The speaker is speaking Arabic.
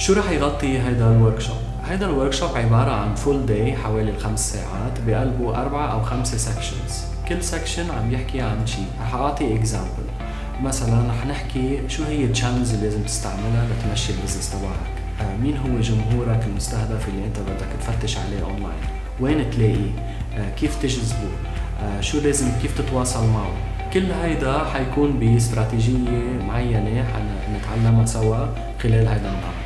شو رح يغطي هيدا الوركشوب؟ هيدا الوركشوب عبارة عن فول داي حوالي 5 ساعات بقلبه 4 أو 5 سكشنز. كل سكشن عم يحكي عن شيء. رح أعطي اكزامبل. مثلا رح نحكي شو هي التشانلز اللي لازم تستعملها لتمشي البزنس تبعك، مين هو جمهورك المستهدف اللي انت بدك تفتش عليه اونلاين، وين تلاقيه، كيف تجذبه، شو لازم كيف تتواصل معه. كل هيدا حيكون باستراتيجية معينة حنتعلمها سوا خلال هيدا النهار.